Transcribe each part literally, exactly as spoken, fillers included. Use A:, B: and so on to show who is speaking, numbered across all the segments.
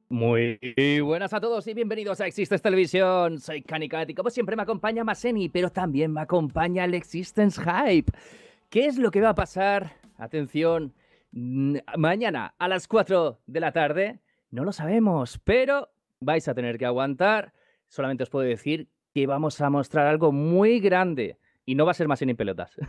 A: Muy buenas a todos y bienvenidos a Existence Televisión. Soy Canicat y como siempre me acompaña Maseni, pero también me acompaña el Existence Hype. ¿Qué es lo que va a pasar? Atención, mañana a las cuatro de la tarde. No lo sabemos, pero vais a tener que aguantar. Solamente os puedo decir que vamos a mostrar algo muy grande y no va a ser Maseni en pelotas.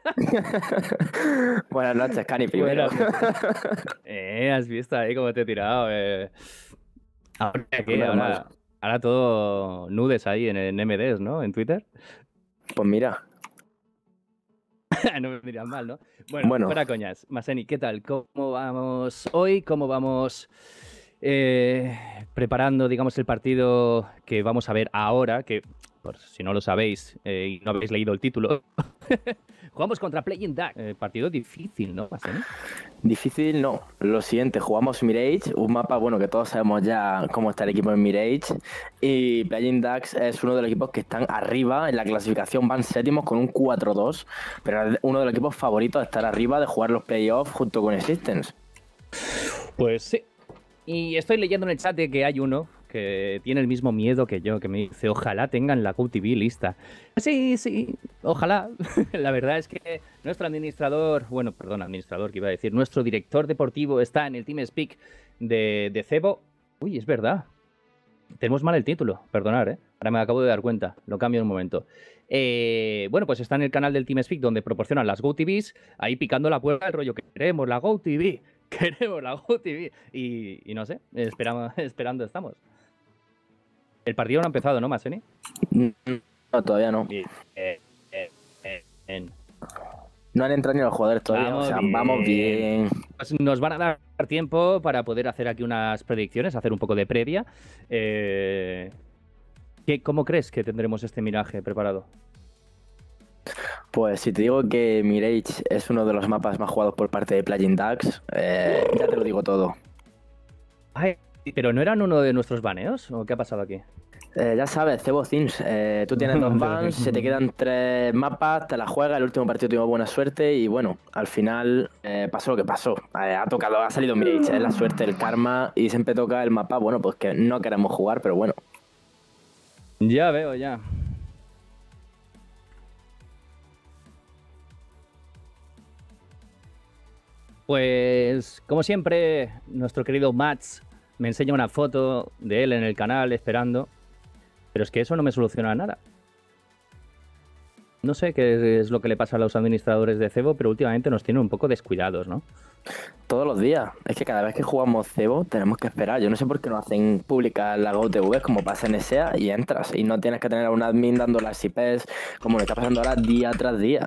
B: Buenas noches, Cani, primero.
A: eh, ¿Has visto ahí cómo te he tirado? Eh... ¿Ahora qué?
B: Normal.
A: Ahora, ahora todo nudes ahí en, en M Ds, ¿no? En Twitter.
B: Pues mira.
A: No me miras mal, ¿no? Bueno,
B: Bueno.
A: fuera coñas. Maseni, ¿qué tal? ¿Cómo vamos hoy? ¿Cómo vamos eh, preparando, digamos, el partido que vamos a ver ahora? Que, por si no lo sabéis eh, y no habéis leído el título, jugamos contra Playing Duck. Eh, partido difícil, ¿no, Maseni?
B: Difícil no. Lo siguiente, jugamos Mirage, un mapa, bueno, que todos sabemos ya cómo está el equipo en Mirage. Y Playing Ducks es uno de los equipos que están arriba en la clasificación, van séptimos con un cuatro dos, pero es uno de los equipos favoritos de estar arriba, de jugar los playoffs junto con Existence.
A: Pues sí. Y estoy leyendo en el chat de que hay uno que tiene el mismo miedo que yo, que me dice, ojalá tengan la GoTV lista. Sí, sí, ojalá. La verdad es que nuestro administrador, bueno, perdón, administrador que iba a decir, nuestro director deportivo está en el TeamSpeak de, de Cebo. Uy, es verdad. Tenemos mal el título, perdonad, ¿eh? Ahora me acabo de dar cuenta, lo cambio en un momento. Eh, bueno, pues está en el canal del TeamSpeak donde proporcionan las GoTVs, ahí picando la puerta, el rollo, que queremos la GoTV, queremos la GoTV. Y, y no sé, esperamos, esperando estamos. El partido no ha empezado, ¿no, Maseni?
B: No, todavía no.
A: Bien. Eh, eh, eh, bien.
B: No han entrado ni los jugadores todavía,
A: Vamos
B: o sea,
A: bien.
B: vamos bien.
A: Pues nos van a dar tiempo para poder hacer aquí unas predicciones, hacer un poco de previa. Eh, ¿qué, ¿Cómo crees que tendremos este Mirage preparado?
B: Pues si te digo que Mirage es uno de los mapas más jugados por parte de Playing Ducks, eh, ya te lo digo todo.
A: Ay, ¿pero no eran uno de nuestros baneos? ¿O qué ha pasado aquí?
B: Eh, ya sabes, Cebo Things, eh, tú tienes dos bans, se te quedan tres mapas, te la juegas, el último partido tuvimos buena suerte y bueno, al final eh, pasó lo que pasó. Eh, ha tocado, ha salido Mirage, es la suerte, el karma y siempre toca el mapa, bueno, pues que no queremos jugar, pero bueno.
A: Ya veo, ya. Pues, como siempre, nuestro querido Mats me enseña una foto de él en el canal esperando, pero es que eso no me soluciona nada. No sé qué es lo que le pasa a los administradores de Cebo, pero últimamente nos tienen un poco descuidados, ¿no?
B: Todos los días. Es que cada vez que jugamos Cebo tenemos que esperar. Yo no sé por qué no hacen públicas las GoTV como pasa en S E A y entras y no tienes que tener a un admin dando las I Ps como le está pasando ahora día tras día.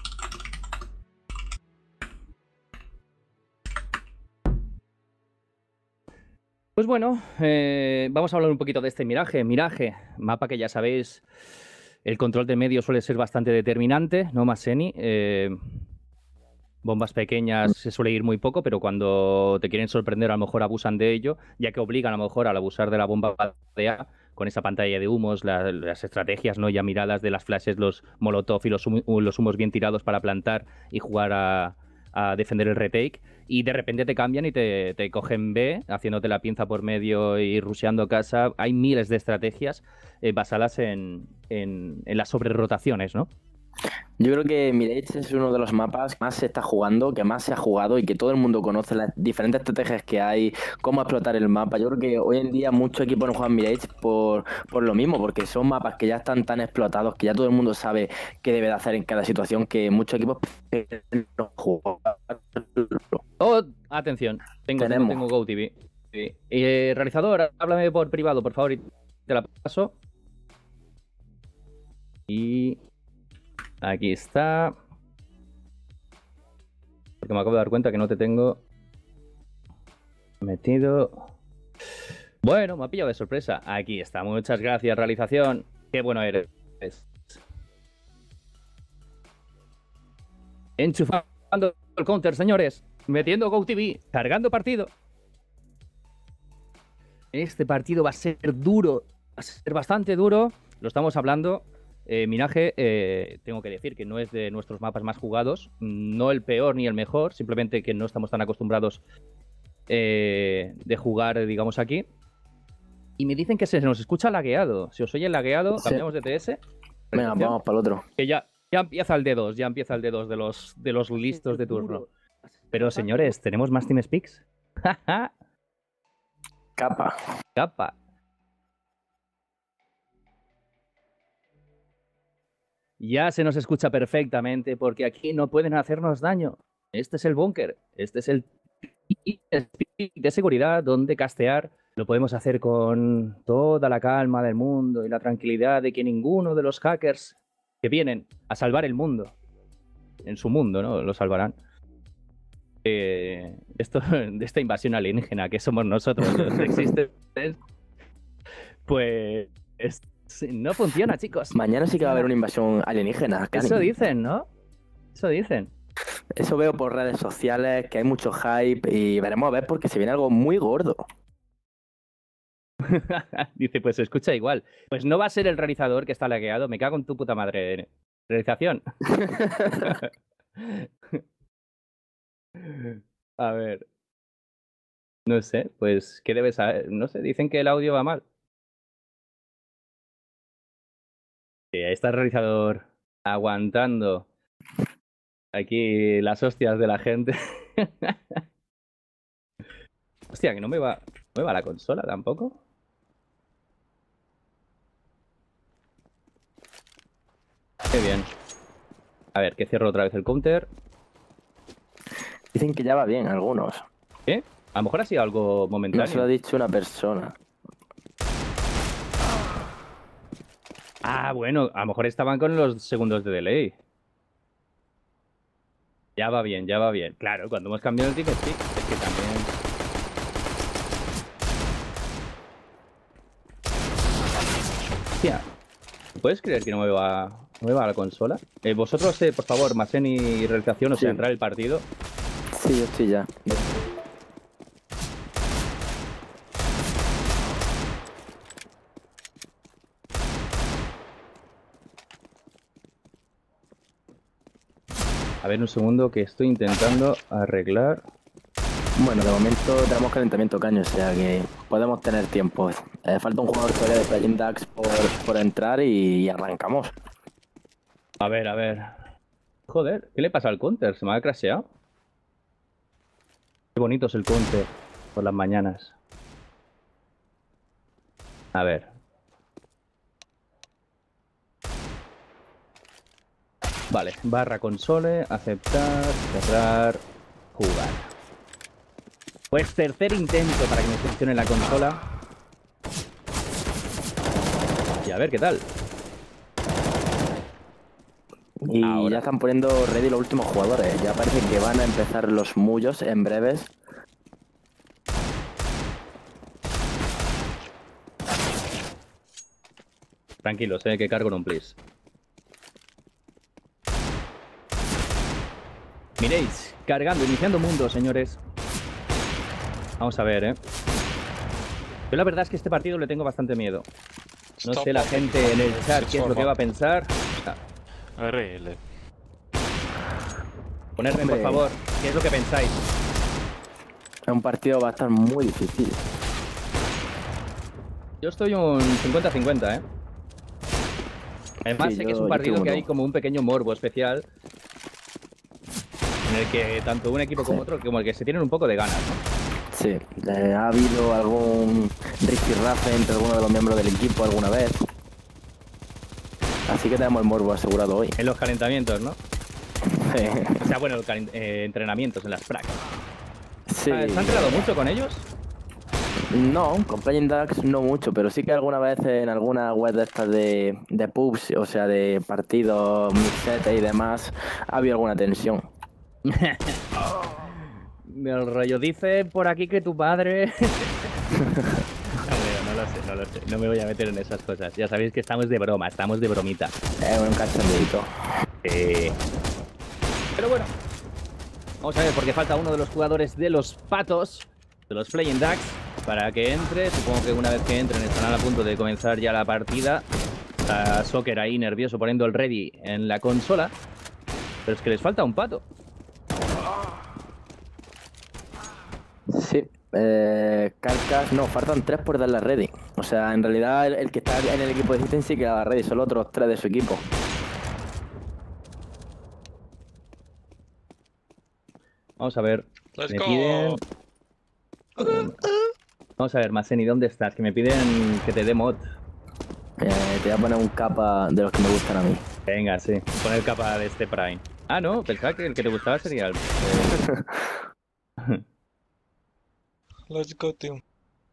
A: Pues bueno, eh, vamos a hablar un poquito de este Mirage. Mirage, mapa que ya sabéis, el control de medio suele ser bastante determinante, ¿no, Maseni? Eh, bombas pequeñas se suele ir muy poco, pero cuando te quieren sorprender a lo mejor abusan de ello, ya que obligan a lo mejor al abusar de la bomba de A con esa pantalla de humos, la, las estrategias no ya miradas de las flashes, los molotov y los, hum los humos bien tirados para plantar y jugar a, a defender el retake, y de repente te cambian y te, te cogen B, haciéndote la pinza por medio y rusheando casa. Hay miles de estrategias eh, basadas en, en, en las sobrerotaciones, ¿no?
B: Yo creo que Mirage es uno de los mapas que más se está jugando, que más se ha jugado y que todo el mundo conoce las diferentes estrategias que hay, cómo explotar el mapa. Yo creo que hoy en día muchos equipos no juegan Mirage por, por lo mismo, porque son mapas que ya están tan explotados, que ya todo el mundo sabe qué debe de hacer en cada situación, que muchos equipos no juegan.
A: Oh, atención, tengo, tengo, tengo GoTV. Sí. Eh, realizador, háblame por privado, por favor, y te la paso. Y aquí está. Porque me acabo de dar cuenta que no te tengo metido. Bueno, me ha pillado de sorpresa. Aquí está. Muchas gracias, realización. Qué bueno eres. Enchufando el counter, señores. Metiendo GoTV. Cargando partido. Este partido va a ser duro. Va a ser bastante duro. Lo estamos hablando. Eh, Mirage, eh, tengo que decir que no es de nuestros mapas más jugados, no el peor ni el mejor, simplemente que no estamos tan acostumbrados eh, de jugar, digamos, aquí. Y me dicen que se nos escucha lagueado. Si os oye lagueado,
B: Sí.
A: cambiamos de T S.
B: Venga, vamos para el otro.
A: Que ya, ya empieza el D dos, ya empieza el D dos de los, de los listos de turno. Pero señores, ¿tenemos más TeamSpeaks?
B: Capa.
A: Capa. Ya se nos escucha perfectamente porque aquí no pueden hacernos daño. Este es el búnker. Este es el de seguridad donde castear. Lo podemos hacer con toda la calma del mundo y la tranquilidad de que ninguno de los hackers que vienen a salvar el mundo, en su mundo, ¿no? Lo salvarán. Eh, esto, de esta invasión alienígena que somos nosotros, los existentes, pues es, no funciona, chicos.
B: Mañana sí que va a haber una invasión alienígena. Cani.
A: Eso dicen, ¿no? Eso dicen.
B: Eso veo por redes sociales, que hay mucho hype y veremos a ver porque se viene algo muy gordo.
A: Dice, pues se escucha igual. Pues no va a ser el realizador que está lagueado. Me cago en tu puta madre. Realización. A ver. No sé, pues, ¿qué debes saber? No sé, dicen que el audio va mal. Sí, ahí está el realizador aguantando aquí las hostias de la gente. Hostia, que no me va, no me va la consola tampoco. Qué bien. A ver, que cierro otra vez el counter.
B: Dicen que ya va bien algunos.
A: ¿Qué? A lo mejor ha sido algo momentáneo.
B: No se lo ha dicho una persona.
A: Ah, bueno, a lo mejor estaban con los segundos de delay. Ya va bien, ya va bien. Claro, cuando hemos cambiado el TeamSpeak, es que también... Hostia, ¿puedes creer que no me va, no me va la consola? Eh, vosotros, eh, por favor, Masen y realización, o sea,
B: Sí.
A: entrar el partido.
B: Sí, yo estoy ya.
A: A ver, un segundo que estoy intentando arreglar.
B: Bueno, de momento tenemos calentamiento caño, o sea que podemos tener tiempo. Eh, falta un jugador todavía de Playing Ducks por, por entrar y, y arrancamos.
A: A ver, a ver. Joder, ¿qué le pasa al counter? ¿Se me ha crasheado? Qué bonito es el counter por las mañanas. A ver. Vale, barra console, aceptar, cerrar, jugar. Pues tercer intento para que me funcione la consola. Y a ver qué tal.
B: Y
A: Ahora.
B: ya están poniendo ready los últimos jugadores. Ya parece que van a empezar los mullos en breves.
A: Tranquilos, eh, que cargo en un please. Miréis, cargando, iniciando mundo, señores. Vamos a ver, eh. Yo la verdad es que este partido le tengo bastante miedo. No sé la gente en el chat qué es lo que va a pensar. Ah,
C: R L.
A: ponerme, por
B: Hombre.
A: favor, qué es lo que pensáis.
B: Un partido va a estar muy difícil.
A: Yo estoy un cincuenta cincuenta, eh. Además,
B: Sí,
A: sé que es
B: yo-
A: un
B: yo
A: partido
B: estoy
A: que
B: uno.
A: hay como un pequeño morbo especial. En el que tanto un equipo como otro, como el que se tienen un poco de ganas, ¿no?
B: Sí, eh, ha habido algún rifirrafe entre algunos de los miembros del equipo alguna vez. Así que tenemos el morbo asegurado hoy.
A: En los calentamientos, ¿no? O sea, bueno, calen- eh, entrenamientos en las frags.
B: Sí.
A: ¿Se ha entrenado mucho con ellos?
B: No, con Playing Ducks no mucho, pero sí que alguna vez en alguna web de estas de, de pubs, o sea, de partidos, mixete y demás, ha habido alguna tensión.
A: El rollo dice por aquí que tu padre... No, bueno, no lo sé, no lo sé. No me voy a meter en esas cosas. Ya sabéis que estamos de broma, estamos de bromita.
B: Es un cachondeito.
A: Eh, Pero bueno, vamos a ver, porque falta uno de los jugadores de los patos, de los Playing Ducks, para que entre. Supongo que una vez que entren estarán a punto de comenzar ya la partida. Está Soccer ahí nervioso poniendo el ready en la consola. Pero es que les falta un pato.
B: Sí. Eh, Carcas, no, faltan tres por dar la ready. O sea, en realidad el, el que está en el equipo de Existence sí que la ready, son los otros tres de su equipo.
A: Vamos a ver.
C: Let's
A: Me
C: go.
A: piden... Vamos a ver, Maseni, ¿dónde estás? Que me piden que te dé mod.
B: Eh, te voy a poner un capa de los que me gustan a mí.
A: Venga, sí. Poner capa de este Prime. Ah, no, pensaba que el que te gustaba sería el...
C: Let's go, team.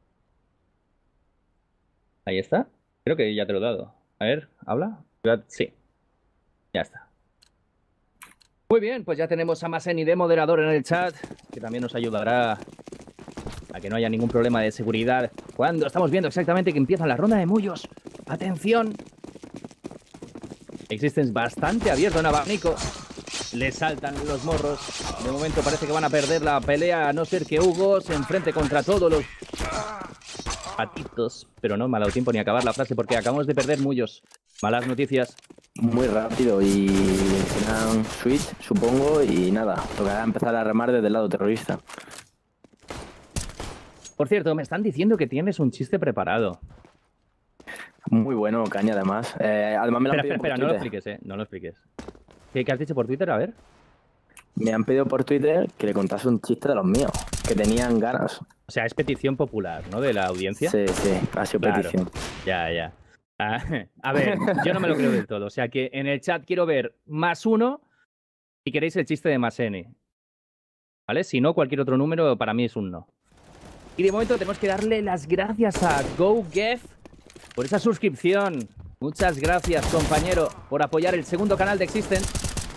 A: Ahí está. Creo que ya te lo he dado. A ver, ¿habla? Sí. Ya está. Muy bien, pues ya tenemos a Maseni de moderador en el chat, que también nos ayudará a que no haya ningún problema de seguridad cuando estamos viendo exactamente que empieza la ronda de mullos. ¡Atención! Existence bastante abierto en abanico. Le saltan los morros. De momento parece que van a perder la pelea, a no ser que Hugo se enfrente contra todos los patitos. Pero no me ha dado tiempo ni a acabar la frase porque acabamos de perder mullos. Malas noticias.
B: Muy rápido y serán switch, supongo, y nada, tocará empezar a remar desde el lado terrorista.
A: Por cierto, me están diciendo que tienes un chiste preparado.
B: Muy bueno, Caña, además. Eh, además me lo
A: Espera,
B: han pedido
A: espera, espera,
B: por
A: no lo
B: Twitter.
A: expliques, eh. No lo expliques. ¿Qué, qué has dicho por Twitter? A ver.
B: Me han pedido por Twitter que le contase un chiste de los míos, que tenían ganas.
A: O sea, es petición popular, ¿no? De la audiencia.
B: Sí, sí, ha sido
A: Claro.
B: petición.
A: Ya, ya. Ah, a ver, yo no me lo creo del todo. O sea que en el chat quiero ver más uno si queréis el chiste de Maseni. ¿Vale? Si no, cualquier otro número para mí es un no. Y de momento tenemos que darle las gracias a GoGef por esa suscripción. Muchas gracias, compañero, por apoyar el segundo canal de Existence.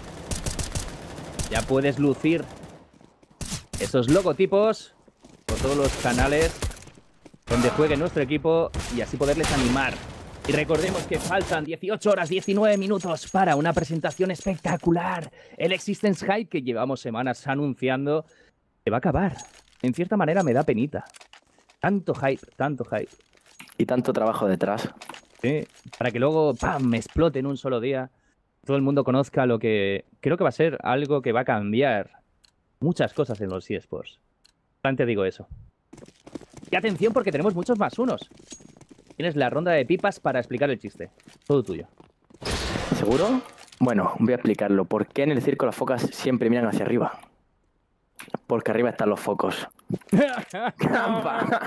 A: Ya puedes lucir esos logotipos por todos los canales donde juegue nuestro equipo y así poderles animar. Y recordemos que faltan dieciocho horas, diecinueve minutos para una presentación espectacular. El Existence Hype que llevamos semanas anunciando se va a acabar. En cierta manera me da penita. Tanto hype, tanto hype.
B: Y tanto trabajo detrás.
A: Sí, para que luego ¡pam! Me explote en un solo día. Todo el mundo conozca lo que creo que va a ser algo que va a cambiar muchas cosas en los eSports. Antes digo eso. Y atención porque tenemos muchos más unos. Tienes la ronda de pipas para explicar el chiste. Todo tuyo.
B: ¿Seguro? Bueno, voy a explicarlo. ¿Por qué en el circo las focas siempre miran hacia arriba? Porque arriba están los focos. ¡Trampa!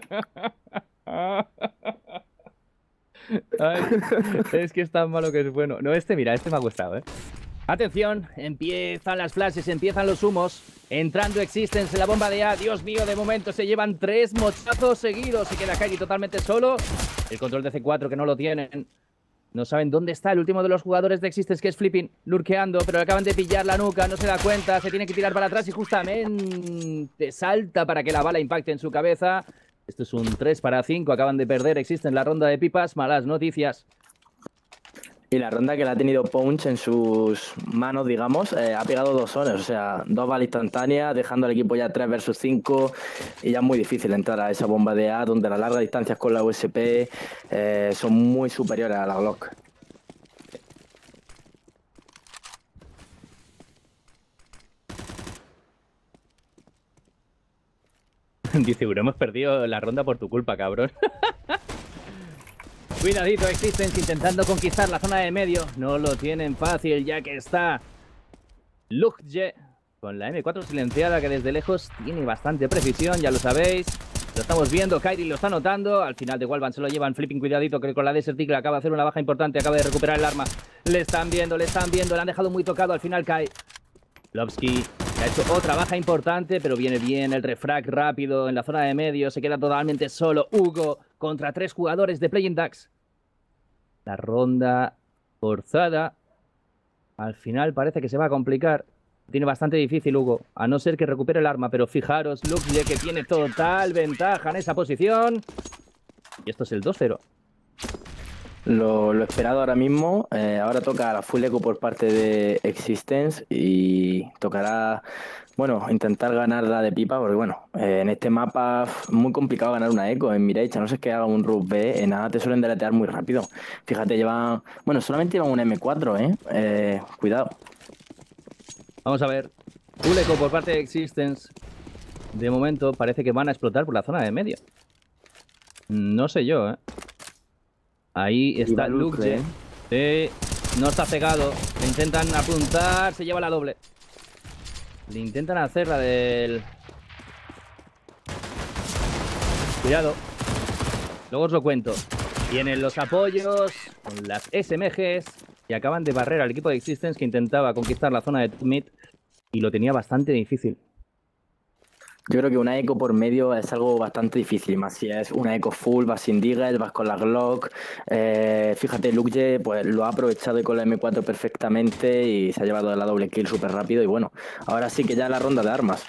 A: Ay, es que es tan malo que es bueno. No, este, mira, este me ha gustado, ¿eh? Atención, empiezan las flashes, empiezan los humos. Entrando Existence en la bomba de A. Dios mío, de momento se llevan tres mochazos seguidos. Se queda Kairi totalmente solo. El control de C cuatro que no lo tienen. No saben dónde está el último de los jugadores de Existence, que es Flipping, lurqueando, pero le acaban de pillar la nuca, no se da cuenta, se tiene que tirar para atrás y justamente salta para que la bala impacte en su cabeza. Esto es un tres para cinco, acaban de perder Existence la ronda de pipas, malas noticias.
B: Y la ronda que la ha tenido Punch en sus manos, digamos, eh, ha pegado dos zonas, o sea, dos balas instantáneas, dejando al equipo ya tres versus cinco, y ya es muy difícil entrar a esa bomba de A, donde las largas distancias con la U S P eh, son muy superiores a la Glock.
A: Dice, Uro, hemos perdido la ronda por tu culpa, cabrón. Cuidadito, Existence intentando conquistar la zona de medio. No lo tienen fácil, ya que está Lugje con la M cuatro silenciada, que desde lejos tiene bastante precisión, ya lo sabéis. Lo estamos viendo, Kairi lo está notando. Al final de Wallbang se lo llevan. Flipping, cuidadito, que con la Desert Eagle acaba de hacer una baja importante. Acaba de recuperar el arma. Le están viendo, le están viendo. Le han dejado muy tocado. Al final cae Lovsky. Ha hecho otra baja importante, pero viene bien el refrag rápido en la zona de medio. Se queda totalmente solo Hugo contra tres jugadores de Playing Ducks. La ronda forzada. Al final parece que se va a complicar. Tiene bastante difícil Hugo, a no ser que recupere el arma. Pero fijaros, Luxley, que tiene total ventaja en esa posición. Y esto es el dos cero.
B: Lo, lo esperado ahora mismo, eh, ahora toca la full eco por parte de Existence y tocará, bueno, intentar ganar la de pipa, porque bueno, eh, en este mapa es muy complicado ganar una eco en Mirage, a no ser que haga un rush B, en nada te suelen deletear muy rápido. Fíjate, llevan, bueno, solamente llevan un M cuatro, ¿eh? eh cuidado.
A: Vamos a ver, full eco por parte de Existence. De momento parece que van a explotar por la zona de medio. No sé yo, ¿eh? Ahí está Luke. Sí, no está cegado. Le intentan apuntar, se lleva la doble. Le intentan hacer la del... Cuidado. Luego os lo cuento. Vienen los apoyos con las S M Gs y acaban de barrer al equipo de Existence que intentaba conquistar la zona de mid y lo tenía bastante difícil.
B: Yo creo que una eco por medio es algo bastante difícil, más si es una eco full, vas sin Deagle, vas con la Glock. Eh, fíjate, Luke pues lo ha aprovechado con la M cuatro perfectamente y se ha llevado la doble kill súper rápido. Y bueno, ahora sí que ya la ronda de armas.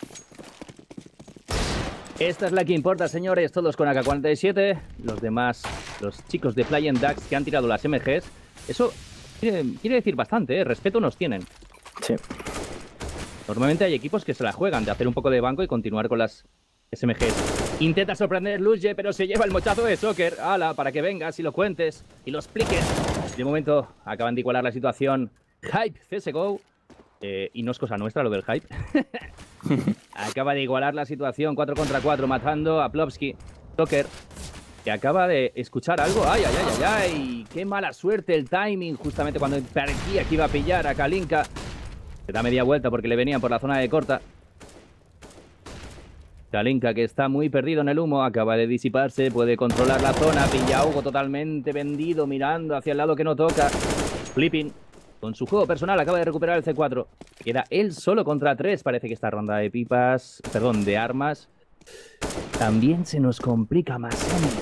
A: Esta es la que importa, señores, todos con A K cuarenta y siete. Los demás, los chicos de Playing Ducks que han tirado las M Gs. Eso quiere, quiere decir bastante, ¿eh? Respeto nos tienen.
B: Sí.
A: Normalmente hay equipos que se la juegan de hacer un poco de banco y continuar con las S M Gs. Intenta sorprender Luge, pero se lleva el mochazo de Soccer. ¡Hala! Para que vengas y lo cuentes y lo expliques. De momento acaban de igualar la situación. Hype C S G O. Eh, y no es cosa nuestra lo del Hype. Acaba de igualar la situación. cuatro contra cuatro, matando a Plopsky. Soccer, que acaba de escuchar algo. ¡Ay, ay, ay, ay, ay! ¡Qué mala suerte el timing! Justamente cuando parecía que iba a pillar a Kalinka. Se da media vuelta porque le venían por la zona de corta. Kalinka, que está muy perdido en el humo, acaba de disiparse, puede controlar la zona. Pilla a Hugo totalmente vendido, mirando hacia el lado que no toca. Flipping, con su juego personal, acaba de recuperar el C cuatro. Queda él solo contra tres. Parece que esta ronda de pipas, perdón, de armas, también se nos complica más.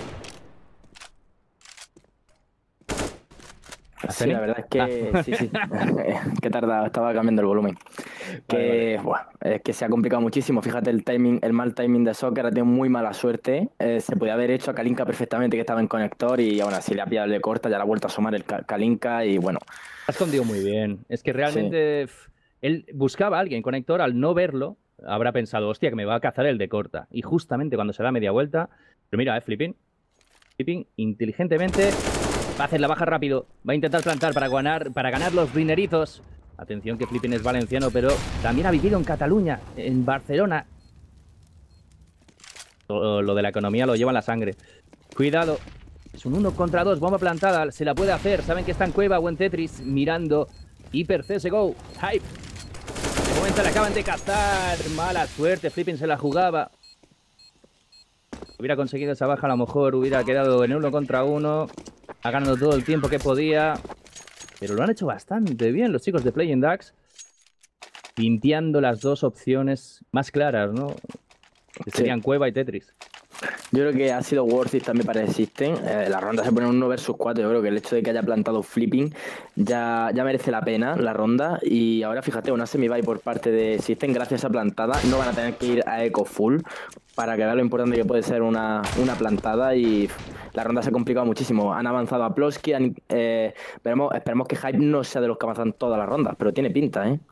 B: Sí, la verdad es que ah. sí, sí. que tardado, estaba cambiando el volumen. Que vale, vale. Bueno, es que se ha complicado muchísimo. Fíjate el timing, el mal timing de Soccer, ha tenido muy mala suerte. Eh, se podía haber hecho a Kalinka perfectamente, que estaba en conector, y aún así le ha pillado el de corta, ya le ha vuelto a asomar el Kalinka y bueno.
A: Ha escondido muy bien. Es que realmente sí. Él buscaba a alguien conector, al no verlo, habrá pensado, hostia, que me va a cazar el de corta. Y justamente cuando se da media vuelta, pero mira, eh, Flipping, Flipping inteligentemente. Va a hacer la baja rápido. Va a intentar plantar para ganar, para ganar los dinerizos. Atención que Flipping es valenciano, pero también ha vivido en Cataluña, en Barcelona. Lo, lo de la economía lo lleva en la sangre. Cuidado. Es un uno contra dos. Bomba plantada. Se la puede hacer. Saben que está en cueva o en Tetris. Mirando. Hyper C S G O. Hype. De momento le acaban de cazar. Mala suerte. Flipping se la jugaba. Hubiera conseguido esa baja, a lo mejor hubiera quedado en uno contra uno. Ha ganado todo el tiempo que podía. Pero lo han hecho bastante bien los chicos de Playing Ducks. Limpiando las dos opciones más claras, ¿no? Que serían sí. Cueva y Tetris.
B: Yo creo que ha sido worth it también para el System. Eh, la ronda se pone un uno versus cuatro. Yo creo que el hecho de que haya plantado Flipping ya, ya merece la pena la ronda. Y ahora fíjate, una semi-buy por parte de System gracias a esa plantada. No van a tener que ir a eco full para que vean lo importante que puede ser una, una plantada. Y la ronda se ha complicado muchísimo. Han avanzado a Plopsky. Han, eh, esperemos, esperemos que Hype no sea de los que avanzan todas las rondas, pero tiene pinta, ¿eh?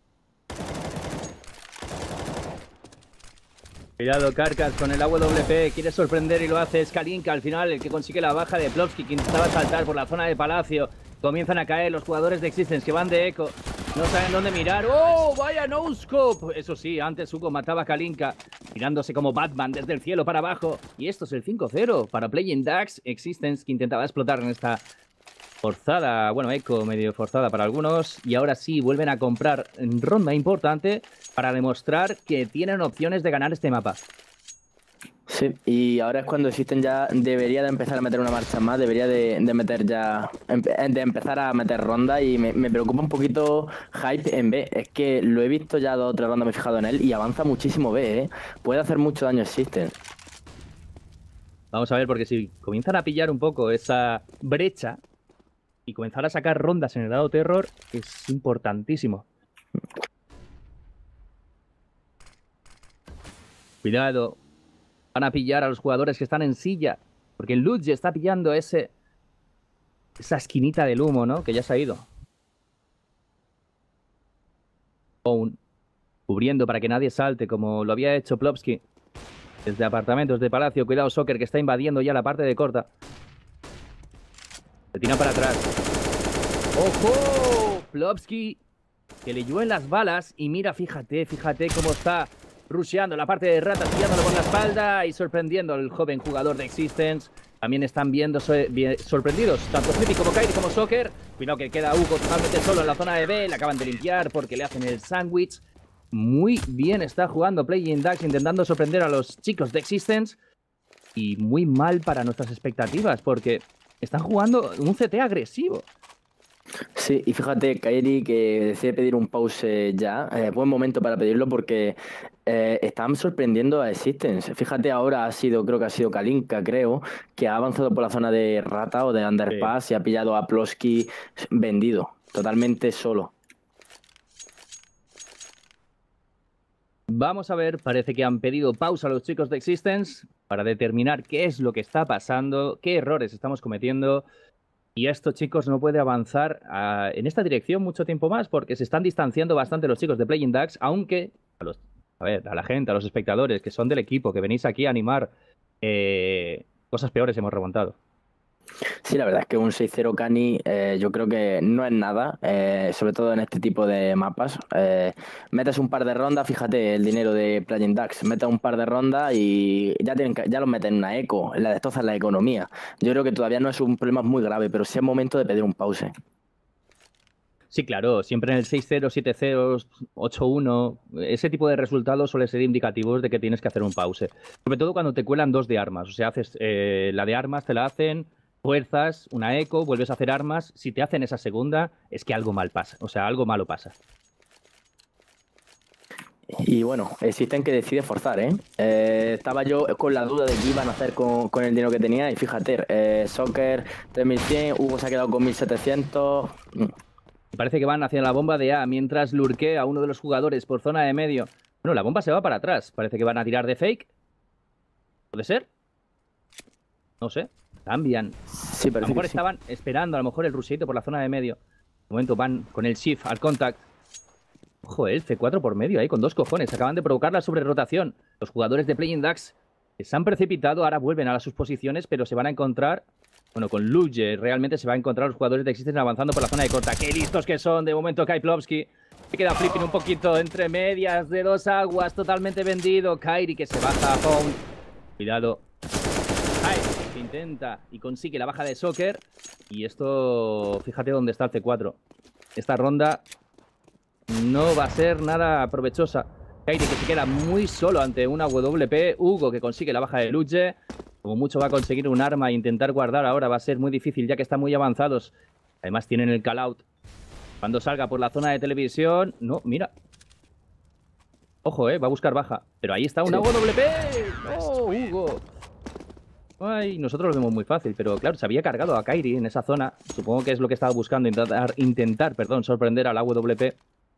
A: Cuidado, Carcas, con el A W P, quiere sorprender y lo hace. Es Kalinka al final el que consigue la baja de Plopsky, que intentaba saltar por la zona de Palacio. Comienzan a caer los jugadores de Existence que van de eco. No saben dónde mirar. ¡Oh, vaya no scope! Eso sí, antes Hugo mataba a Kalinka, tirándose como Batman desde el cielo para abajo. Y esto es el cinco cero para Playing Ducks. Existence, que intentaba explotar en esta forzada, bueno, eco medio forzada para algunos. Y ahora sí, vuelven a comprar en ronda importante para demostrar que tienen opciones de ganar este mapa.
B: Sí, y ahora es cuando Existen ya debería de empezar a meter una marcha más, debería de, de meter ya, de empezar a meter ronda, y me, me preocupa un poquito Hype en B. Es que lo he visto ya dos o tres rondas, me he fijado en él y avanza muchísimo B, ¿eh? Puede hacer mucho daño Existen.
A: Vamos a ver, porque si comienzan a pillar un poco esa brecha y comenzar a sacar rondas en el lado terror, es importantísimo. Cuidado. Van a pillar a los jugadores que están en silla. Porque el Luge está pillando ese esa esquinita del humo, ¿no? Que ya se ha ido. Own, cubriendo para que nadie salte, como lo había hecho Plopsky desde apartamentos de Palacio. Cuidado, Soccer, que está invadiendo ya la parte de corta. Se tira para atrás. ¡Ojo! Plopsky, que le llueven las balas. Y mira, fíjate, fíjate cómo está rusheando la parte de ratas, pillándolo por la espalda y sorprendiendo al joven jugador de Existence. También están viendo so bien, sorprendidos tanto Flippy como Kairi como Soccer. Cuidado que queda Hugo totalmente solo en la zona de B. Le acaban de limpiar porque le hacen el sándwich. Muy bien está jugando Playing Ducks, intentando sorprender a los chicos de Existence. Y muy mal para nuestras expectativas, porque están jugando un C T agresivo.
B: Sí, y fíjate, Kairi, que decide pedir un pause ya. Eh, buen momento para pedirlo porque eh, están sorprendiendo a Existence. Fíjate, ahora ha sido, creo que ha sido Kalinka, creo, que ha avanzado por la zona de Rata o de Underpass sí. Y ha pillado a Plosky vendido, totalmente solo.
A: Vamos a ver, parece que han pedido pausa a los chicos de Existence para determinar qué es lo que está pasando, qué errores estamos cometiendo. Y esto, chicos, no puede avanzar uh, en esta dirección mucho tiempo más porque se están distanciando bastante los chicos de Playing Ducks, aunque a, los, a, ver, a la gente, a los espectadores que son del equipo, que venís aquí a animar, eh, cosas peores hemos remontado.
B: Sí, la verdad es que un seis cero Cani eh, yo creo que no es nada, eh, sobre todo en este tipo de mapas. Eh, metes un par de rondas, fíjate el dinero de Playing Ducks, metes un par de rondas y ya, tienen que, ya los meten en una eco, la destrozan la economía. Yo creo que todavía no es un problema muy grave, pero sí es momento de pedir un pause.
A: Sí, claro, siempre en el seis cero, siete cero, ocho uno, ese tipo de resultados suele ser indicativos de que tienes que hacer un pause. Sobre todo cuando te cuelan dos de armas, o sea, haces eh, la de armas, te la hacen... fuerzas, una eco, vuelves a hacer armas. Si te hacen esa segunda, es que algo mal pasa. O sea, algo malo pasa.
B: Y bueno, existen que decide forzar, ¿eh? ¿eh? Estaba yo con la duda de qué iban a hacer con, con el dinero que tenía. Y fíjate, eh, Soccer tres mil cien, Hugo se ha quedado con mil setecientos.
A: Parece que van hacia la bomba de A, mientras lurquea a uno de los jugadores por zona de medio. Bueno, la bomba se va para atrás. Parece que van a tirar de fake. ¿Puede ser? No sé. Cambian.
B: Sí,
A: a lo mejor
B: sí.
A: estaban esperando a lo mejor el rusheito por la zona de medio. De momento van con el shift al contact. Ojo, el C cuatro por medio ahí con dos cojones. Acaban de provocar la sobrerotación. Los jugadores de Playing Ducks se han precipitado. Ahora vuelven a sus posiciones, pero se van a encontrar... Bueno, con Luge realmente se va a encontrar los jugadores de Existence avanzando por la zona de corta. ¡Qué listos que son! De momento Kaiplowski. Se queda Flipping un poquito entre medias de dos aguas. Totalmente vendido. Kairi que se baja a Home. Cuidado. Kairi que intenta y consigue la baja de Soccer. Y esto... Fíjate dónde está el C cuatro. Esta ronda no va a ser nada provechosa. Kairi que se queda muy solo ante una W P. Hugo que consigue la baja de Luge. Como mucho va a conseguir un arma e intentar guardar ahora. Va a ser muy difícil ya que están muy avanzados. Además tienen el call-out. Cuando salga por la zona de televisión... No, mira. Ojo, eh, va a buscar baja. Pero ahí está una sí. W P. ¡Oh, Hugo! Ay, nosotros lo vemos muy fácil. Pero claro, se había cargado a Kairi en esa zona. Supongo que es lo que estaba buscando. Intentar, intentar perdón, sorprender a la W P.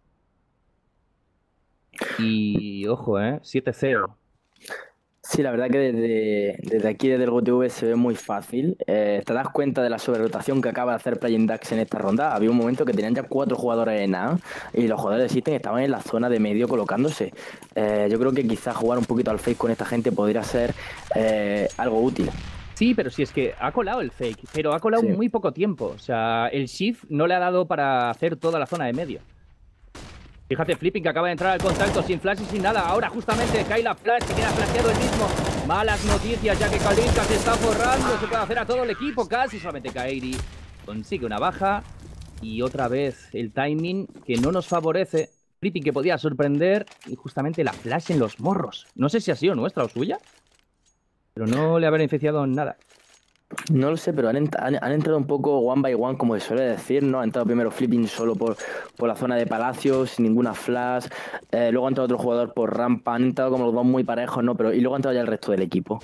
A: Y... Ojo, eh, siete cero.
B: Sí, la verdad que desde, desde aquí, desde el G T V, se ve muy fácil. Eh, te das cuenta de la sobrerotación que acaba de hacer Playing Ducks en esta ronda. Había un momento que tenían ya cuatro jugadores en A y los jugadores de System estaban en la zona de medio colocándose. Eh, yo creo que quizás jugar un poquito al fake con esta gente podría ser eh, algo útil.
A: Sí, pero si es que ha colado el fake, pero ha colado sí. muy poco tiempo. O sea, el shift no le ha dado para hacer toda la zona de medio. Fíjate, Flipping que acaba de entrar al contacto sin flash y sin nada. Ahora justamente cae la flash, se queda flasheado el mismo. Malas noticias ya que Kalinka se está forrando. Se puede hacer a todo el equipo casi. Solamente Kairi consigue una baja. Y otra vez el timing que no nos favorece. Flipping que podía sorprender. Y justamente la flash en los morros. No sé si ha sido nuestra o suya. Pero no le ha beneficiado en nada.
B: No lo sé, pero han, han, han entrado un poco one by one, como se suele decir, ¿no? Ha entrado primero Flipping solo por, por la zona de Palacio, sin ninguna flash. Eh, luego ha entrado otro jugador por rampa. Han entrado como los dos muy parejos, ¿no? Pero, y luego ha entrado ya el resto del equipo.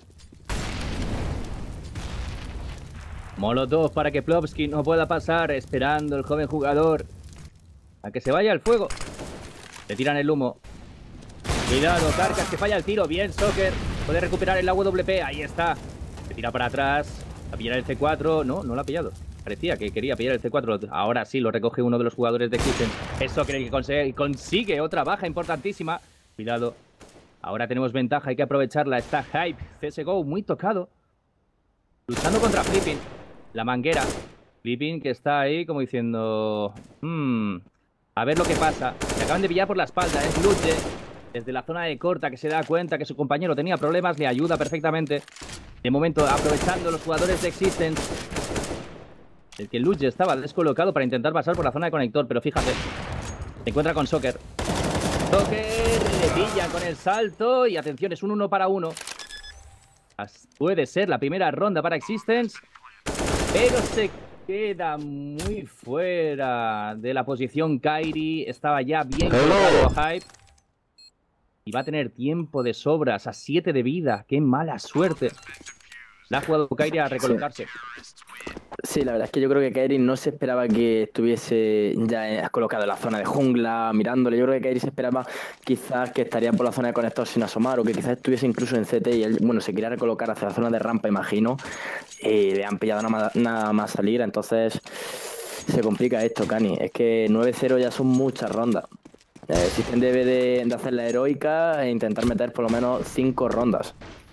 A: Molotov para que Plopsky no pueda pasar, esperando el joven jugador a que se vaya al fuego. Le tiran el humo. Cuidado, Carcas que falla el tiro. Bien, Soccer. Puede recuperar el W P. Ahí está. Se tira para atrás, a pillar el C cuatro. No, no lo ha pillado. Parecía que quería pillar el C cuatro. Ahora sí, lo recoge uno de los jugadores de Existence. Eso cree que consigue, consigue otra baja importantísima. Cuidado. Ahora tenemos ventaja, hay que aprovecharla. Está Hype, C S G O muy tocado. Luchando contra Flipping. La manguera. Flipping que está ahí como diciendo... Hmm, a ver lo que pasa. Se acaban de pillar por la espalda, es Luche. Desde la zona de corta, que se da cuenta que su compañero tenía problemas, le ayuda perfectamente. De momento, aprovechando los jugadores de Existence, el que Luge estaba descolocado para intentar pasar por la zona de conector, pero fíjate, se encuentra con Soccer. Soccer le pillan con el salto y atención, es un uno para uno. Puede ser la primera ronda para Existence, pero se queda muy fuera de la posición Kairi. Estaba ya bien colocado Hype. Y va a tener tiempo de sobras a siete de vida. ¡Qué mala suerte! La ha jugado Kairi a recolocarse.
B: Sí, la verdad es que yo creo que Kairi no se esperaba que estuviese ya colocado en la zona de jungla, mirándole. Yo creo que Kairi se esperaba quizás que estaría por la zona de conector sin asomar, o que quizás estuviese incluso en C T y él, bueno, se quería recolocar hacia la zona de rampa, imagino. Y le han pillado nada más, nada más salir, entonces se complica esto, Cani. Es que nueve cero ya son muchas rondas. Eh, System debe de, de hacer la heroica e intentar meter por lo menos cinco rondas.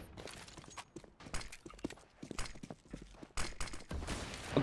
A: Ok.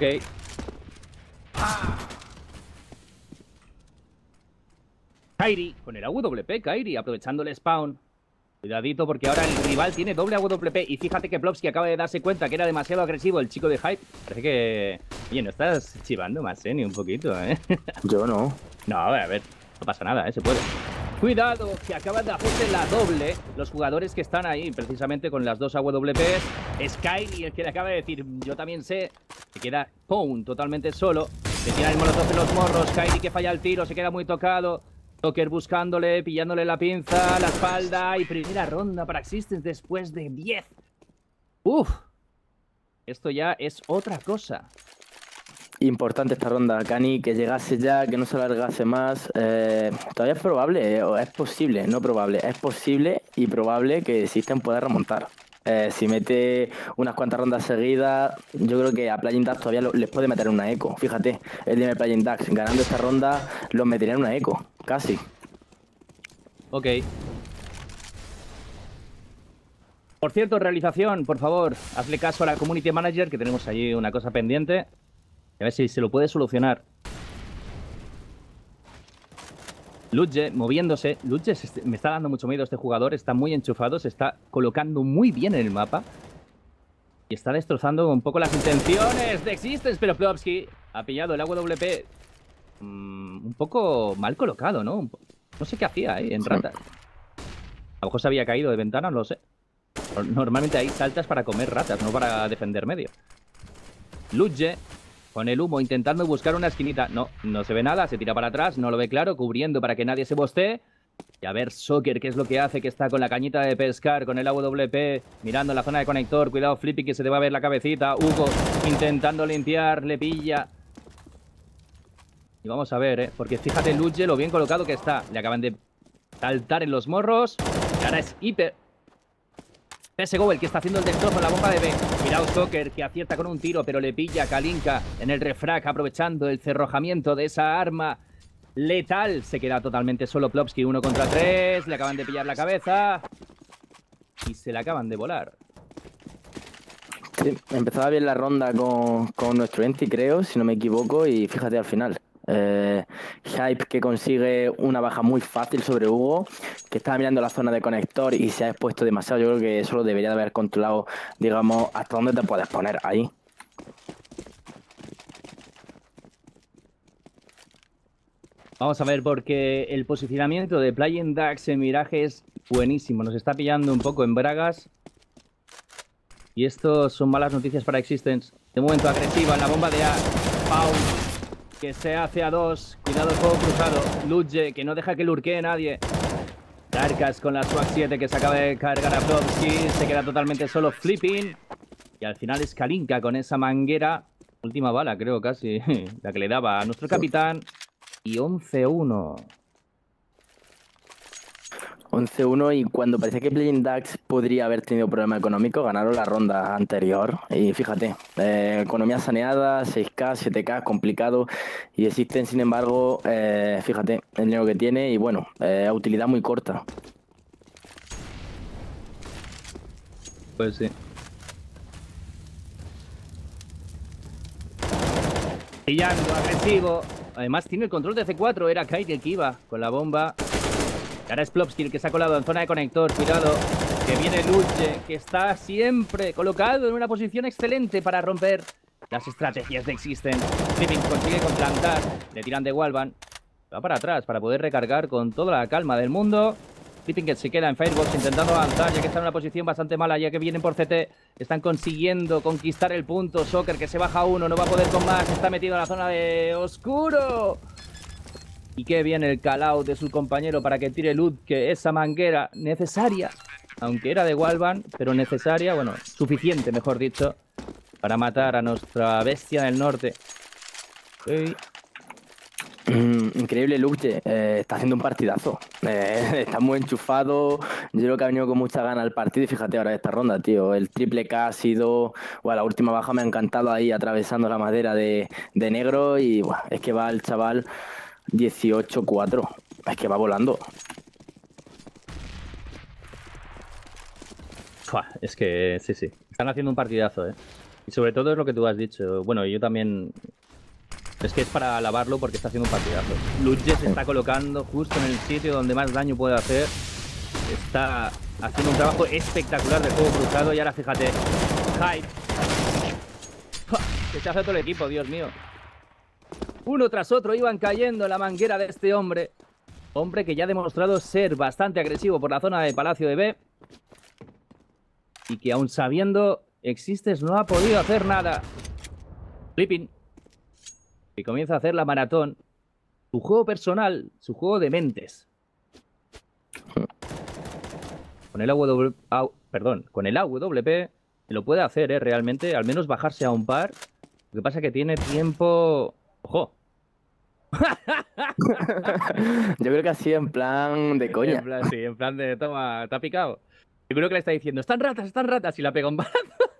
A: Kairi con el A W P, Kairi aprovechando el spawn. Cuidadito porque ahora el rival tiene doble A W P. Y fíjate que Plopsky acaba de darse cuenta que era demasiado agresivo el chico de Hype. Parece que... Oye, ¿no estás chivando más, eh? Ni un poquito, ¿eh?
B: Yo no.
A: No, a ver, a ver. No pasa nada, ¿eh? Se puede. Cuidado, que acaban de hacerse la doble los jugadores que están ahí, precisamente con las dos A W Ps. Es Kairi el que le acaba de decir, yo también sé. Se queda Pwn totalmente solo. Le tira el molotov en los morros. Kairi que falla el tiro, se queda muy tocado. Soccer buscándole, pillándole la pinza, la espalda. Y primera ronda para Existence después de diez. Uf. Esto ya es otra cosa.
B: Importante esta ronda, Cani, que llegase ya, que no se alargase más. Eh, todavía es probable, eh, o es posible, no probable, es posible y probable que System pueda remontar. Eh, si mete unas cuantas rondas seguidas, yo creo que a Playing Ducks todavía lo, les puede meter una eco. Fíjate, el día de Playing Ducks ganando esta ronda los metería en una eco, casi.
A: Ok. Por cierto, realización, por favor, hazle caso a la Community Manager, que tenemos allí una cosa pendiente. A ver si se lo puede solucionar. Luge moviéndose. Luge me está dando mucho miedo este jugador. Está muy enchufado. Se está colocando muy bien en el mapa. Y está destrozando un poco las intenciones de Existence. Pero Plopsky ha pillado el A W P um, un poco mal colocado, ¿no? No sé qué hacía ahí en rata. A lo mejor se había caído de ventana, no lo sé. Normalmente hay saltas para comer ratas, no para defender medio. Luge con el humo intentando buscar una esquinita. No, no se ve nada, se tira para atrás, no lo ve claro, cubriendo para que nadie se bostee. Y a ver Soccer qué es lo que hace, que está con la cañita de pescar, con el A W P, mirando la zona de conector. Cuidado Flippy, que se te va a ver la cabecita. Hugo intentando limpiar, le pilla. Y vamos a ver, ¿eh? Porque fíjate Luge lo bien colocado que está. Le acaban de saltar en los morros. Y ahora es hiper... C S G O el que está haciendo el destrozo en la bomba de B. Mirad Soccer que acierta con un tiro, pero le pilla a Kalinka en el refrag, aprovechando el cerrojamiento de esa arma letal. Se queda totalmente solo Plopsky, uno contra tres. Le acaban de pillar la cabeza y se la acaban de volar.
B: Sí, empezaba bien la ronda con, con nuestro Enti, creo, si no me equivoco, y fíjate al final. Eh, Hype que consigue una baja muy fácil sobre Hugo, que estaba mirando la zona de conector y se ha expuesto demasiado. Yo creo que eso lo debería de haber controlado, digamos, hasta dónde te puedes poner ahí.
A: Vamos a ver, porque el posicionamiento de Playing Ducks en Mirage es buenísimo. Nos está pillando un poco en bragas. Y esto son malas noticias para Existence. De momento agresiva en la bomba de A. Pau, que se hace a dos. Cuidado el juego cruzado. Luge, que no deja que lurquee nadie. Darkas con la Swag siete, que se acaba de cargar a Plopsky. Se queda totalmente solo Flipping. Y al final es Kalinka con esa manguera. Última bala, creo, casi. La que le daba a nuestro capitán. Y once uno.
B: once uno, y cuando parecía que Playing Ducks podría haber tenido problema económico, ganaron la ronda anterior. Y fíjate, eh, economía saneada, seis K, siete K, complicado. Y existen, sin embargo, eh, fíjate, el dinero que tiene y bueno, eh, utilidad muy corta.
A: Pues sí. Pillando, agresivo. Además tiene el control de C cuatro, era Kairi el que iba con la bomba. Y ahora es Plopsky el que se ha colado en zona de conector. Cuidado, que viene Luche, que está siempre colocado en una posición excelente para romper las estrategias de Existen. Flipping consigue contrantar. Le tiran de Wallbang. Va para atrás para poder recargar con toda la calma del mundo. Flipping que se queda en Firebox intentando avanzar, ya que está en una posición bastante mala, ya que vienen por C T. Están consiguiendo conquistar el punto. Soccer que se baja uno, no va a poder con más. Está metido en la zona de oscuro. Y qué bien el call-out de su compañero para que tire loot, que esa manguera necesaria, aunque era de Wallbang, pero necesaria, bueno, suficiente, mejor dicho, para matar a nuestra bestia del norte. Okay.
B: Mm, increíble Luche, eh, está haciendo un partidazo, eh, está muy enchufado, yo creo que ha venido con mucha gana al partido y fíjate ahora esta ronda, tío, el triple K ha sido, bueno, la última baja me ha encantado ahí atravesando la madera de, de negro y bueno, es que va el chaval dieciocho cuatro, es que va volando.
A: Fua, es que sí, sí, están haciendo un partidazo, ¿eh? Y sobre todo es lo que tú has dicho, bueno, yo también... Es que es para alabarlo porque está haciendo un partidazo. Luche se está colocando justo en el sitio donde más daño puede hacer. Está haciendo un trabajo espectacular de juego cruzado. Y ahora fíjate, Hype. Que se hace todo el equipo, Dios mío. Uno tras otro iban cayendo en la manguera de este hombre. Hombre que ya ha demostrado ser bastante agresivo por la zona de Palacio de B. Y que aún sabiendo Existes no ha podido hacer nada. Flipping. Y comienza a hacer la maratón. Su juego personal, su juego de mentes. Con el A W P, A, perdón, con el A W P lo puede hacer, ¿eh? Realmente, al menos bajarse a un par. Lo que pasa es que tiene tiempo... ¡Ojo!
B: Yo creo que así en plan de coña.
A: En plan, sí, en plan de, toma, te ha picado. Yo creo que le está diciendo, están ratas, están ratas, y la pega un balazo.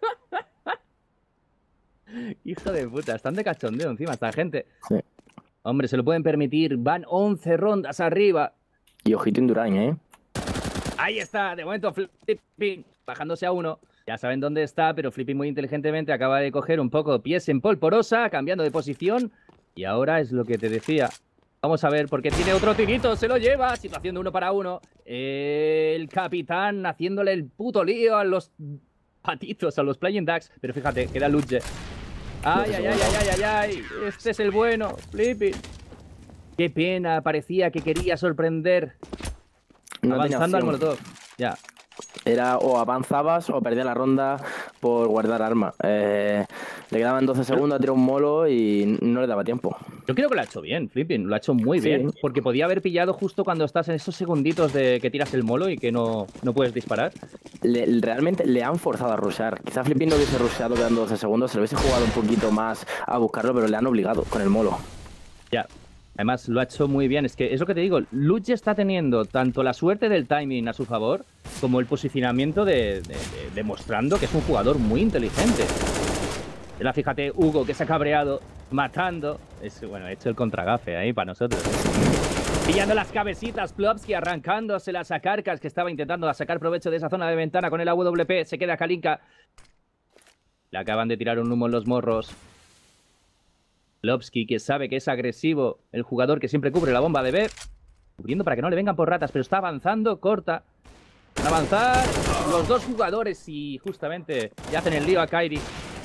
A: Hijo de puta, están de cachondeo encima esta gente.
B: Sí.
A: Hombre, se lo pueden permitir. Van once rondas arriba.
B: Y ojito Indurain, ¿eh?
A: Ahí está, de momento Flipping bajándose a uno. Ya saben dónde está, pero Flipping muy inteligentemente acaba de coger un poco pies en polvorosa, cambiando de posición. Y ahora es lo que te decía. Vamos a ver, porque tiene otro tirito, se lo lleva. Situación de uno para uno. El capitán haciéndole el puto lío a los patitos, a los Playing Ducks. Pero fíjate, queda Luche. Ay, ay, ay, ay, ay, ay, ay. Este es el bueno, Flipping. Qué pena, parecía que quería sorprender. No avanzando al molotov. Ya.
B: Era o avanzabas o perdías la ronda por guardar arma. Eh, le quedaban doce segundos a tirar un molo y no le daba tiempo.
A: Yo creo que lo ha hecho bien, Flipping. Lo ha hecho muy
B: Sí.
A: bien. Porque podía haber pillado justo cuando estás en esos segunditos de que tiras el molo y que no, no puedes disparar.
B: Le, realmente le han forzado a rushear. Quizá Flipping no hubiese rusheado quedando doce segundos, se lo hubiese jugado un poquito más a buscarlo, pero le han obligado con el molo.
A: Ya. Además, lo ha hecho muy bien. Es que es lo que te digo. Luche está teniendo tanto la suerte del timing a su favor como el posicionamiento de, de, de, demostrando que es un jugador muy inteligente. La fíjate, Hugo, que se ha cabreado, matando. Es, bueno, he hecho el contragafe ahí para nosotros. Pillando las cabecitas, Plopsky arrancándoselas a Carcas, que estaba intentando sacar provecho de esa zona de ventana con el A W P. Se queda Kalinka. Le acaban de tirar un humo en los morros. Plopsky, que sabe que es agresivo, el jugador que siempre cubre la bomba de B. Cubriendo para que no le vengan por ratas, pero está avanzando, corta. Van a avanzar los dos jugadores y justamente ya hacen el lío a Kairi.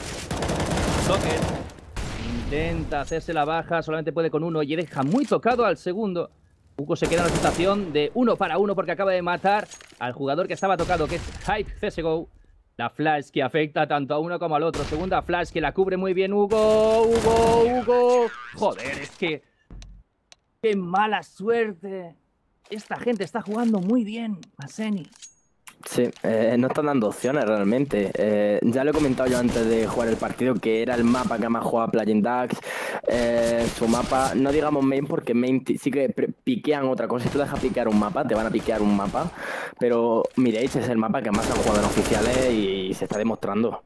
A: Soccer intenta hacerse la baja, solamente puede con uno y deja muy tocado al segundo. Hugo se queda en la situación de uno para uno porque acaba de matar al jugador que estaba tocado, que es Hype C S G O. La flash que afecta tanto a uno como al otro. Segunda flash que la cubre muy bien Hugo. Hugo, Hugo. Joder, es que... ¡Qué mala suerte! Esta gente está jugando muy bien, Maseni.
B: Sí, eh, no están dando opciones realmente. Eh, ya lo he comentado yo antes de jugar el partido, que era el mapa que más jugaba Playing Ducks. Eh, su mapa, no digamos main, porque main sí que piquean otra cosa. Si tú dejas piquear un mapa, te van a piquear un mapa. Pero Mirage es el mapa que más han jugado en oficiales y se está demostrando.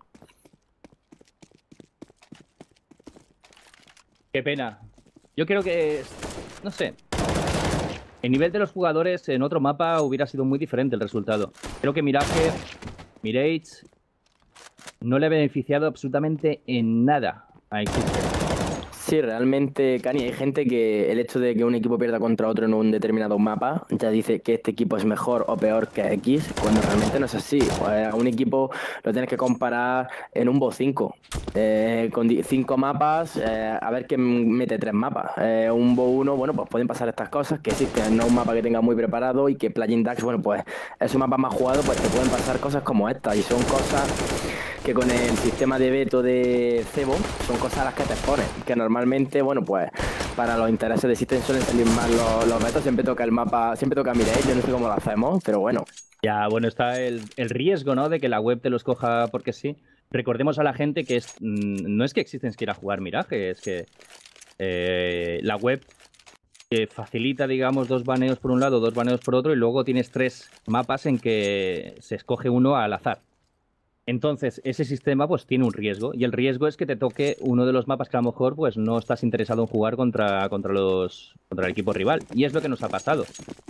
A: Qué pena. Yo creo que... No sé... El nivel de los jugadores en otro mapa hubiera sido muy diferente el resultado. Creo que Mirage, Mirage no le ha beneficiado absolutamente en nada a Existence.
B: Sí, realmente, Cani, hay gente que el hecho de que un equipo pierda contra otro en un determinado mapa ya dice que este equipo es mejor o peor que X, cuando realmente no es así. Pues a un equipo lo tienes que comparar en un B O cinco, eh, con cinco mapas, eh, a ver quién mete tres mapas. Eh, un B O uno, bueno, pues pueden pasar estas cosas, que sí, que no es un mapa que tenga muy preparado y que Play in Dax, bueno, pues es un mapa más jugado, pues te pueden pasar cosas como estas, y son cosas que con el sistema de veto de Cebo son cosas a las que te expones, que normalmente, bueno, pues para los intereses de System suelen salir mal los, los vetos, siempre toca el mapa, siempre toca Mirage, yo no sé cómo lo hacemos, pero bueno.
A: Ya, bueno, está el, el riesgo, ¿no? De que la web te los coja porque sí. Recordemos a la gente que es, no es que Existence quiera jugar Mirage, es que eh, la web te facilita, digamos, dos baneos por un lado, dos baneos por otro, y luego tienes tres mapas en que se escoge uno al azar. Entonces, ese sistema pues tiene un riesgo, y el riesgo es que te toque uno de los mapas que a lo mejor pues no estás interesado en jugar contra, contra, los, contra el equipo rival. Y es lo que nos ha pasado.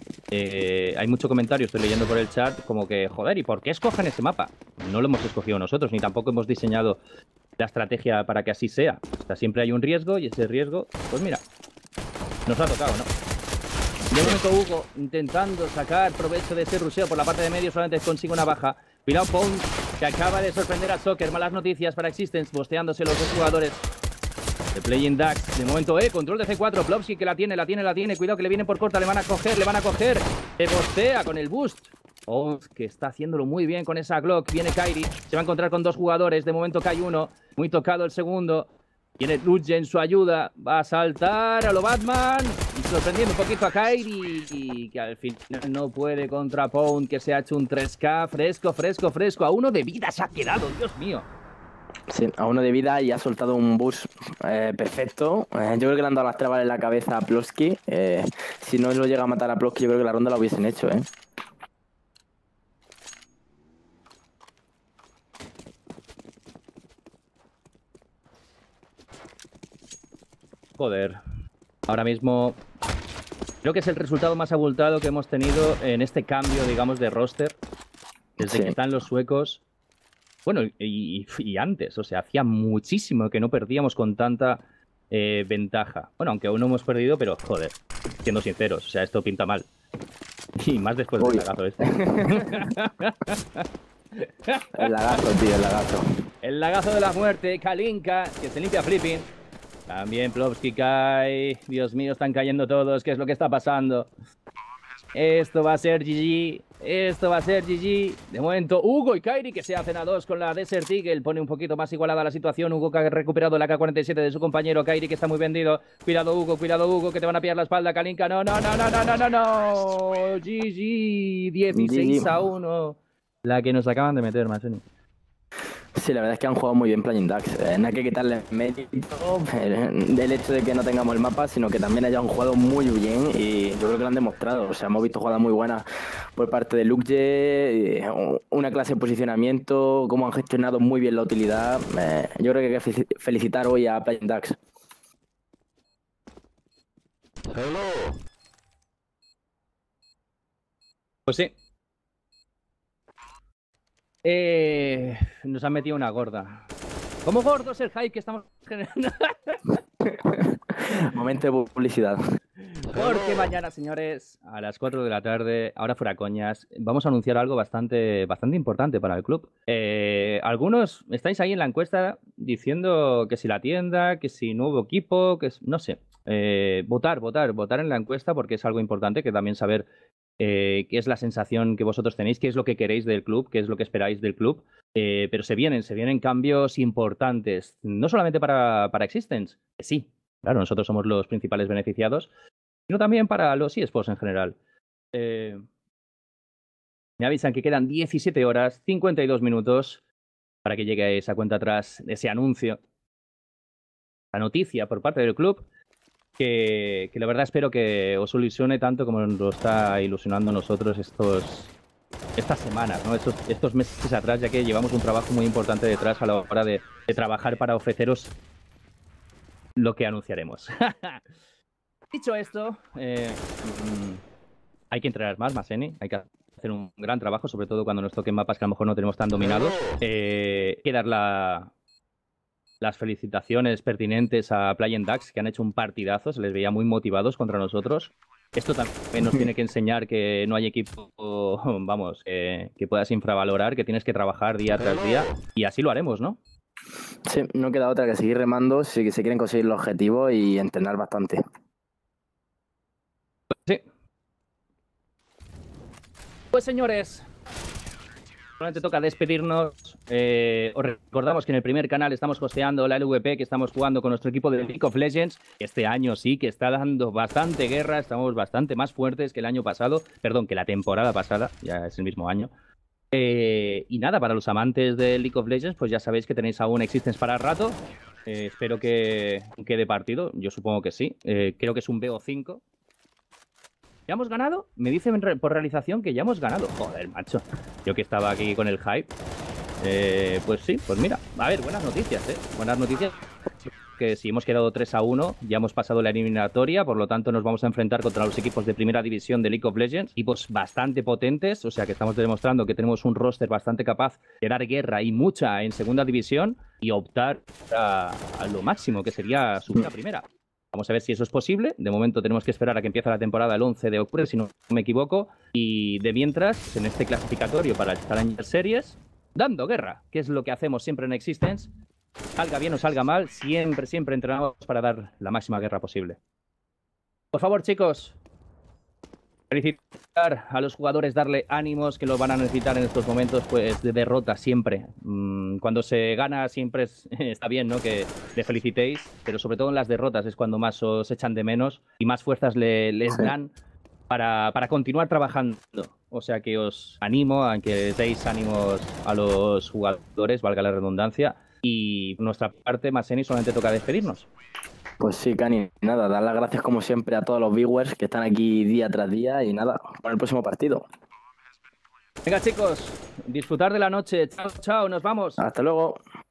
A: Eh, hay mucho comentario, estoy leyendo por el chat, como que, joder, ¿y por qué escogen ese mapa? No lo hemos escogido nosotros, ni tampoco hemos diseñado la estrategia para que así sea. O sea, siempre hay un riesgo, y ese riesgo, pues mira, nos ha tocado, ¿no? De momento Hugo intentando sacar provecho de ese ruseo por la parte de medio, solamente consigue una baja. Cuidado Pound, que acaba de sorprender a Soccer. Malas noticias para Existence, bosteándose los dos jugadores de Play in Dax. De momento, eh, control de C cuatro. Plovsky que la tiene, la tiene, la tiene. Cuidado que le vienen por corta, le van a coger, le van a coger. Se bostea con el boost. Oh, que está haciéndolo muy bien con esa Glock. Viene Kairi, se va a encontrar con dos jugadores. De momento cae uno, muy tocado el segundo. Viene Luge en su ayuda, va a saltar a lo Batman, y sorprendiendo un poquito a Kairi, que al final no puede contra Pound, que se ha hecho un tres K fresco, fresco, fresco. A uno de vida se ha quedado, Dios mío.
B: Sí, a uno de vida, y ha soltado un boost eh, perfecto. Eh, yo creo que le han dado las trabas en la cabeza a Plovsky. Eh, si no lo llega a matar a Plovsky, yo creo que la ronda la hubiesen hecho, ¿eh?
A: Joder, ahora mismo creo que es el resultado más abultado que hemos tenido en este cambio, digamos, de roster. Desde
B: Sí.
A: que están los suecos. Bueno, y, y antes, o sea, hacía muchísimo que no perdíamos con tanta eh, ventaja. Bueno, aunque aún no hemos perdido, pero joder, siendo sinceros, o sea, esto pinta mal. Y más después del
B: Uy.
A: lagazo este.
B: El lagazo, tío, el lagazo.
A: El lagazo de la muerte, Kalinka, que se limpia flipping. También Plovsky cae. Dios mío, están cayendo todos. ¿Qué es lo que está pasando? Esto va a ser G G. Esto va a ser G G. De momento, Hugo y Kairi, que se hacen a dos con la Desert Eagle. Pone un poquito más igualada la situación. Hugo que ha recuperado la K cuarenta y siete de su compañero. Kairi, que está muy vendido. Cuidado, Hugo, cuidado, Hugo, que te van a pillar la espalda. Kalinka, no, no, no, no, no, no, no, no. G G. dieciséis a uno. La que nos acaban de meter, Maseni.
B: Sí, la verdad es que han jugado muy bien Play in Dax. Eh, no hay que quitarle mérito eh, del hecho de que no tengamos el mapa, sino que también hayan jugado muy bien, y yo creo que lo han demostrado. O sea, hemos visto jugadas muy buenas por parte de Luke, eh, una clase de posicionamiento, cómo han gestionado muy bien la utilidad. Eh, yo creo que hay que felicitar hoy a Play in Dax.
D: Hello.
A: Pues sí. Eh, nos han metido una gorda. ¿Cómo gordo es el hype que estamos generando?
B: Momento de publicidad.
A: Porque mañana, señores, a las cuatro de la tarde, ahora fuera coñas, vamos a anunciar algo bastante, bastante importante para el club. Eh, algunos estáis ahí en la encuesta diciendo que si la tienda, que si nuevo equipo, que es, no sé. Eh, votar, votar, votar en la encuesta, porque es algo importante que también saber eh, qué es la sensación que vosotros tenéis, qué es lo que queréis del club, qué es lo que esperáis del club. Eh, pero se vienen, se vienen cambios importantes, no solamente para, para Existence, que sí, claro, nosotros somos los principales beneficiados, sino también para los eSports en general. Eh, me avisan que quedan diecisiete horas, cincuenta y dos minutos para que llegue esa cuenta atrás, ese anuncio, la noticia por parte del club, que, que la verdad espero que os ilusione tanto como nos lo está ilusionando a nosotros estos, estas semanas, ¿no? estos, estos meses atrás, ya que llevamos un trabajo muy importante detrás a la hora de, de trabajar para ofreceros lo que anunciaremos. Dicho esto, eh, mm, hay que entrenar más, Maseni, hay que hacer un gran trabajo, sobre todo cuando nos toquen mapas que a lo mejor no tenemos tan dominados. Eh, hay que dar la, las felicitaciones pertinentes a Play and Dax, que han hecho un partidazo, se les veía muy motivados contra nosotros. Esto también nos tiene que enseñar que no hay equipo, vamos, eh, que puedas infravalorar, que tienes que trabajar día tras día, y así lo haremos, ¿no?
B: Sí, no queda otra que seguir remando si se quieren conseguir el objetivo y entrenar bastante.
A: Sí. Pues señores, solamente toca despedirnos. Eh, os recordamos que en el primer canal estamos hosteando la L V P, que estamos jugando con nuestro equipo de League of Legends. Este año sí que está dando bastante guerra, estamos bastante más fuertes que el año pasado, perdón, que la temporada pasada, ya es el mismo año. Eh, y nada, para los amantes de League of Legends, pues ya sabéis que tenéis aún Existence para el rato. Eh, espero que quede partido, yo supongo que sí. Eh, creo que es un B O cinco. ¿Ya hemos ganado? Me dicen por realización que ya hemos ganado. Joder, macho. Yo que estaba aquí con el hype. Eh, pues sí, pues mira. A ver, buenas noticias, ¿eh? Buenas noticias. Que si hemos quedado tres a uno, ya hemos pasado la eliminatoria. Por lo tanto, nos vamos a enfrentar contra los equipos de primera división de League of Legends. Equipos bastante potentes. O sea que estamos demostrando que tenemos un roster bastante capaz de dar guerra y mucha en segunda división. Y optar a, a lo máximo, que sería subir a primera. Vamos a ver si eso es posible. De momento tenemos que esperar a que empiece la temporada el once de octubre, si no me equivoco. Y de mientras, en este clasificatorio para el Challenger Series, dando guerra, que es lo que hacemos siempre en Existence. Salga bien o salga mal, siempre, siempre entrenamos para dar la máxima guerra posible. Por favor, chicos, felicitar a los jugadores, darle ánimos, que los van a necesitar en estos momentos pues de derrota siempre. Cuando se gana siempre es, está bien, ¿no?, que le felicitéis, pero sobre todo en las derrotas es cuando más os echan de menos y más fuerzas le, les dan para, para continuar trabajando. O sea que os animo a que deis ánimos a los jugadores, valga la redundancia, y por nuestra parte, Maseni, solamente toca despedirnos.
B: Pues sí, Cani, nada, dar las gracias como siempre a todos los viewers que están aquí día tras día y nada, para el próximo partido.
A: Venga, chicos, disfrutar de la noche. Chao, chao, nos vamos.
B: Hasta luego.